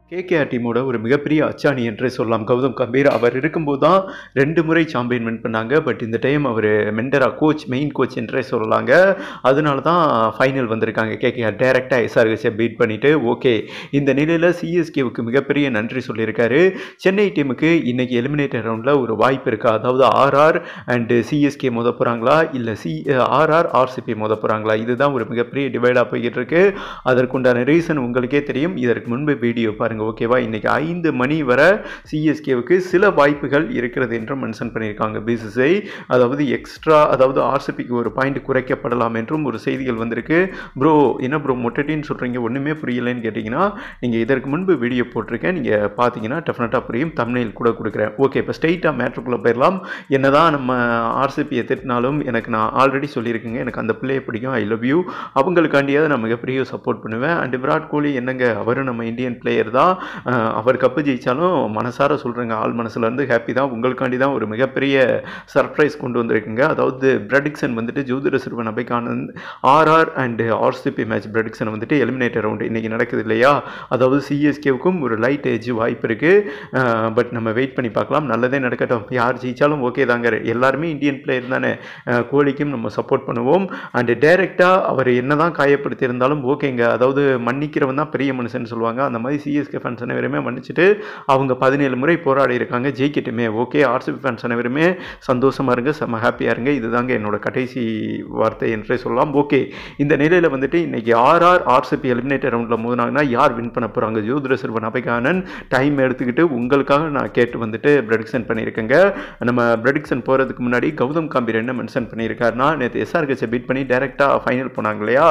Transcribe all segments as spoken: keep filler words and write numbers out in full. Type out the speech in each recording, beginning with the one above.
KKR டீமோட ஒரு மிகப்பெரிய அச்சாணி என்றே சொல்லலாம் கௌதம் கம்பீர். அவர் இருக்கும்போது தான் ரெண்டு முறை சாம்பியன் வின் பண்ணாங்க. பட் இந்த டைம் அவர் மெண்டரா கோச், மெயின் கோச் என்றே சொல்லலாங்க. அதனால தான் ஃபைனல் வந்திருக்காங்க கேகேஆர். டைரெக்டாக எஸ்ஆர்ஹெச்சை பீட் பண்ணிவிட்டு ஓகே இந்த நிலையில் சிஎஸ்கேவுக்கு மிகப்பெரிய நன்றி சொல்லியிருக்காரு. சென்னை டீமுக்கு இன்றைக்கி எலிமினேட்டர் ரவுண்டில் ஒரு வாய்ப்பு இருக்கா? அதாவது ஆர்ஆர் அண்டு சிஎஸ்கே மோத போகிறாங்களா, இல்லை சி ஆர்ஆர் ஆர்சிபி மோத போகிறாங்களா? இதுதான் ஒரு மிகப்பெரிய டிவைடாக போய்கிட்டு இருக்கு. அதற்குண்டான ரீசன் உங்களுக்கே தெரியும். இதற்கு முன்பு வீடியோ பாருங்கள் ஓகேவா. இன்னைக்கு ஐந்து மணி வரை சிஎஸ்கேவுக்கு சில வாய்ப்புகள் இருக்கிறது என்று மென்ஷன் பண்ணியிருக்காங்க பிசிசிஐ. அதாவது எக்ஸ்ட்ரா, அதாவது ஆர்சிபிக்கு ஒரு பாயிண்ட் குறைக்கப்படலாம் என்றும் ஒரு செய்திகள் வந்திருக்கு. ப்ரோ என்ன ப்ரோ மொட்டட்டின்னு சொல்கிறீங்க, ஒன்றுமே புரியலைன்னு கேட்டிங்கன்னா நீங்கள் இதற்கு முன்பு வீடியோ போட்டிருக்கேன், நீங்கள் பார்த்தீங்கன்னா டெஃபினட்டாக புரியும். தம்ப்நெயில் கூட கொடுக்குறேன். ஓகே, இப்போ ஸ்ட்ரெயிட்டாக மேட்ருக்குள்ளே போயிடலாம். என்னதான் நம்ம ஆர்சிபியை திட்டினாலும் எனக்கு நான் ஆல்ரெடி சொல்லியிருக்கேங்க, எனக்கு அந்த பிள்ளையை பிடிக்கும், ஐ லவ் யூ. அவங்களுக்காண்டியாவது நான் மிகப்பெரிய சப்போர்ட் பண்ணுவேன். அண்ட் விராட் கோலி என்னங்க, அவரும் நம்ம இந்தியன் பிளேயர் தான். அவர் கப்பு ஜெயித்தாலும் மனசார சொல்கிறேங்க, ஆள் மனசுலேருந்து ஹாப்பி தான். உங்களுக்காண்டி தான் ஒரு மிகப்பெரிய சர்ப்ரைஸ் கொண்டு வந்திருக்குங்க. அதாவது ப்ரெடிக்ஷன் வந்துட்டு ஜோதிட சிறுவன் Abhigyanand RR and RCB match prediction வந்துட்டு எலிமினேட்டர் ரவுண்டு இன்றைக்கி நடக்குது இல்லையா. அதாவது சிஎஸ்கேவுக்கும் ஒரு லைட் ஏஜ் வாய்ப்பு இருக்குது. பட் நம்ம வெயிட் பண்ணி பார்க்கலாம். நல்லதே நடக்கட்டும். யார் ஜெயித்தாலும் ஓகே தாங்க. எல்லாருமே இந்தியன் பிளேயர் தானே. கோலிக்கும் நம்ம சப்போர்ட் பண்ணுவோம். அண்டு டைரெக்டாக அவர் என்ன தான் காயப்படுத்தி இருந்தாலும் ஓகேங்க. அதாவது மன்னிக்கிறவன் தான் பெரிய மனுஷன் சொல்லுவாங்க. அந்த மாதிரி சிஎஸ்கே ஃபேன்ஸ் அனைவருமே மன்னிச்சுட்டு அவங்க பதினேழு முறை போராடி இருக்காங்க, ஜெயிக்கட்டுமே. ஓகே, ஆர்சிபி ஃபேன்ஸ் அனைவருமே சந்தோஷமாக இருங்க, செம்ம ஹாப்பியாக இருங்க. இதுதாங்க என்னோட கடைசி வார்த்தை என்றே சொல்லலாம். ஓகே, இந்த நிலையில் வந்துட்டு இன்றைக்கி ஆர்ஆர் ஆர்சிபி எலிமினேட்டர் ரவுண்டில் மோதினாங்கன்னா யார் வின் பண்ண போகிறாங்க? ஜோதிட சிறுவன் அபைகானன் டைம் எடுத்துக்கிட்டு உங்களுக்காக நான் கேட்டு வந்துட்டு ப்ரெடிக்ஷன் பண்ணியிருக்கேங்க. நம்ம ப்ரெடிக்ஷன் போகிறதுக்கு முன்னாடி கௌதம் கம்பீர் என்ன மென்ஷன் பண்ணியிருக்காருன்னா, நேற்று எஸ்ஆர்ஹெச்சை பீட் பண்ணி டைரெக்டாக ஃபைனல் போனாங்க இல்லையா,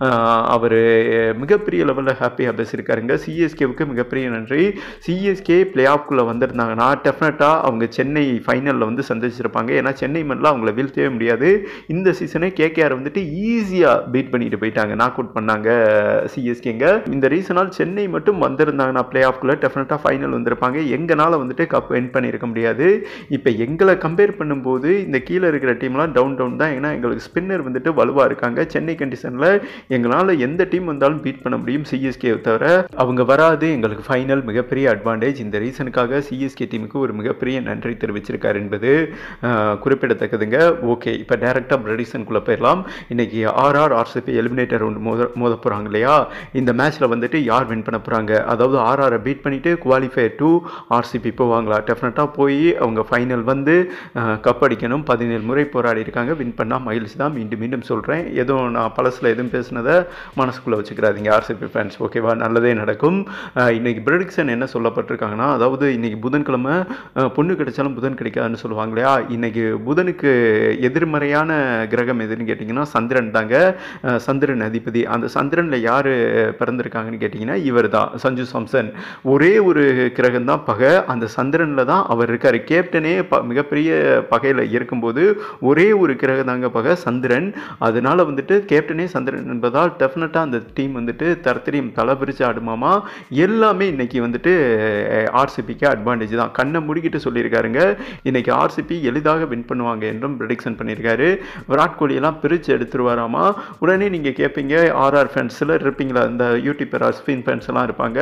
அவர் மிகப்பெரிய லெவலில் ஹாப்பியாக பேசியிருக்காருங்க. சிஎஸ்கேவுக்கு மிகப்பெரிய நன்றி. சிஎஸ்கே பிளே ஆஃப்குள்ளே வந்திருந்தாங்கன்னா டெஃபினட்டாக அவங்க சென்னை ஃபைனலில் வந்து சந்திச்சிருப்பாங்க. ஏன்னா சென்னை மண்ணில் அவங்கள வீழ்த்தவே முடியாது. இந்த சீசனே கேகேஆர் வந்துட்டு ஈஸியாக பீட் பண்ணிட்டு போயிட்டாங்க, நாக் அவுட் பண்ணாங்க சிஎஸ்கேங்க. இந்த ரீசனால் சென்னை மட்டும் வந்திருந்தாங்கன்னா பிளே ஆஃப்குள்ளே டெஃபினட்டாக ஃபைனல் வந்திருப்பாங்க. எங்களால் வந்துட்டு கப் வின் பண்ணியிருக்க முடியாது. இப்போ எங்களை கம்பேர் பண்ணும்போது இந்த கீழே இருக்கிற டீம்லாம் டவுன் டவுன் தான். ஏன்னா எங்களுக்கு ஸ்பின்னர் வந்துட்டு வலுவாக இருக்காங்க. சென்னை கண்டிஷனில் எங்களால் எந்த டீம் வந்தாலும் பீட் பண்ண முடியும் சிஎஸ்கே தவிர. அவங்க வராது, எங்களுக்கு ஃபைனல் மிகப்பெரிய அட்வான்டேஜ். இந்த ரீசனுக்காக சிஎஸ்கே டீமுக்கு ஒரு மிகப்பெரிய நன்றி தெரிவிச்சிருக்காரு என்பது குறிப்பிடத்தக்கதுங்க. ஓகே, இப்போ டேரெக்டாக ப்ரெடிக்ஷனுக்குள்ளே போயிடலாம். இன்றைக்கி ஆர்ஆர் ஆர்சிபி எலிமினேட்டர் ரவுண்டு மோத மோத போகிறாங்க இல்லையா. இந்த மேட்ச்சில் வந்துட்டு யார் வின் பண்ண போகிறாங்க? அதாவது ஆர்ஆரை பீட் பண்ணிவிட்டு குவாலிஃபயர் டூ ஆர்சிபி போவாங்களா? டெஃபினட்டாக போய் அவங்க ஃபைனல் வந்து கப் அடிக்கணும். பதினேழு முறை போராடி இருக்காங்க, வின் பண்ணால் மகிழ்ச்சி தான். மீண்டும் மீண்டும் சொல்கிறேன், எதுவும் நான் பழசில் எதுவும் பேசுனதை மனசுக்குள்ளே வச்சுக்கிறாதீங்க ஆர்சிபி ஃபேன்ஸ், ஓகேவா. நல்லதே நடக்கும். இன்றைக்கி ப்ரெடிக்ஷன் என்ன சொல்லப்பட்டிருக்காங்கன்னா, அதாவது இன்றைக்கி புதன்கிழமை பொண்ணு கிடைச்சாலும் புதன் கிடைக்காதுன்னு சொல்லுவாங்க இல்லையா. இன்றைக்கி புதனுக்கு எதிர்மறையான கிரகம் எதுன்னு கேட்டிங்கன்னா சந்திரன் தாங்க. சந்திரன் அதிபதி. அந்த சந்திரனில் யார் பிறந்திருக்காங்கன்னு கேட்டிங்கன்னா இவர் தான், சஞ்சு சாம்சன். ஒரே ஒரு கிரகம் தான் பகை, அந்த சந்திரனில் தான் அவர் இருக்கார். கேப்டனே ப மிகப்பெரிய பகையில் இருக்கும்போது ஒரே ஒரு கிரகம் தாங்க பகை, சந்திரன். அதனால் வந்துட்டு கேப்டனே சந்திரன் என்பதால் டெஃபினட்டாக அந்த டீம் வந்துட்டு தரத்திரியும் தலை பிரித்து ஆடுமாமா. எல்லாமே இன்றைக்கி வந்துட்டு ஆர்சிபிக்கு அட்வான்டேஜ் தான். கண்ணை முடிக்கிட்டு சொல்லியிருக்காருங்க, இன்றைக்கி ஆர்சிபி எளிதாக வின் பண்ணுவாங்க என்றும் ப்ரெடிக்ஷன் பண்ணியிருக்காரு. விராட் கோலியெல்லாம் பிரித்து எடுத்துருவாராமா. உடனே நீங்கள் கேட்பீங்க, ஆர்ஆர் ஃபேன்ஸ் சிலர் இருப்பீங்களா, இந்த யூடியூபர் அஸ்வின் ஃபேன்ஸ் எல்லாம் இருப்பாங்க.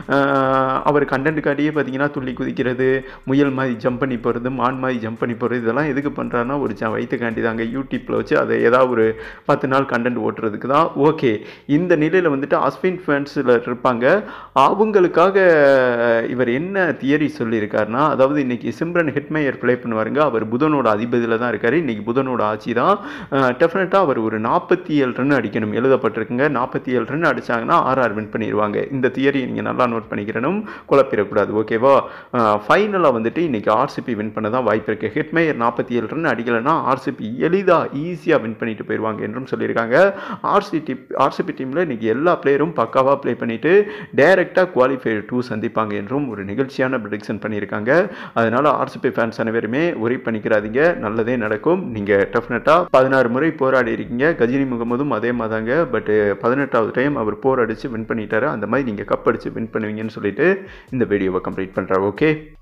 அவர் கண்டென்ட்டுக்காடியே பார்த்தீங்கன்னா துள்ளி குதிக்கிறது, முயல் மாதிரி ஜம்ப் பண்ணி போகிறது, மான் மாதிரி ஜம்ப் பண்ணி போகிறது, இதெல்லாம் எதுக்கு பண்ணுறாருன்னா ஒரு வயிற்றுக்காண்டி தாங்க. யூடியூப்பில் வச்சு அதை ஏதாவது ஒரு பத்து நாள் கண்டென்ட் ஓட்டுறதுக்கு தான். ஓகே, இந்த நிலையில் வந்துட்டு அஸ்வின் ஃபேன்ஸில் இருப்பாங்க. அவங்களுக்காக இவர் என்ன தியரி சொல்லியிருக்காருன்னா, அதாவது இன்றைக்கி சிம்ரன் ஹெட்மேயர் ப்ளே பண்ணுவாருங்க. அவர் புதனோட அதிபதியில் தான் இருக்கார். இன்றைக்கி புதனோட ஆட்சி தான். டெஃபினட்டாக அவர் ஒரு நாற்பத்தி ஏழு ரன் அடிக்கணும் எழுதப்பட்டிருக்குங்க. நாற்பத்தி ஏழு ரன் அடித்தாங்கன்னா ஆர்ஆர் வின் பண்ணிடுவாங்க. இந்த தியரி நீங்கள் நல்லா நோட் பண்ணிக்கிறணும், குழப்பிடக்கூடாது, ஓகேவா. ஃபைனலாக வந்துட்டு இன்றைக்கி ஆர்சிபி வின் பண்ண தான் வாய்ப்பு இருக்குது. ஹெட்மேயர் நாற்பத்தி ஏழு ரன் அடிக்கலைன்னா ஆர்சிபி எளிதாக ஈஸியாக வின் பண்ணிட்டு போயிடுவாங்க என்றும் சொல்லியிருக்காங்க. ஆர்சிபி ஆர்சிபி டீமில் இன்றைக்கி எல்லா பிளேயரும் பக்காவாக ப்ளே பண்ணிவிட்டு டைரெக்டாக குவாலிஃபயர் டூ சந்திப்பாங்க என்றும் ஒரு நிகழ்ச்சியான ப்ரெடிக்ஷன் பண்ணியிருக்காங்க. அதனால் ஆர்சிபி ஃபேன்ஸ் அனைவருமே ஒரி பண்ணிக்கிறாதீங்க, நல்லதே நடக்கும். நீங்கள் டெஃபினட்டாக பதினாறு முறை போராடி இருக்கீங்க. கஜினி முகமதும் அதே மாதிரி தாங்க. பட் பதினெட்டாவது டைம் அவர் போர் அடித்து வின் பண்ணிட்டாரு. அந்த மாதிரி நீங்கள் கப் அடித்து வின் பண்ணுவீங்கன்னு சொல்லிட்டு இந்த வீடியோவை கம்ப்ளீட் பண்ணுறாரு. ஓகே.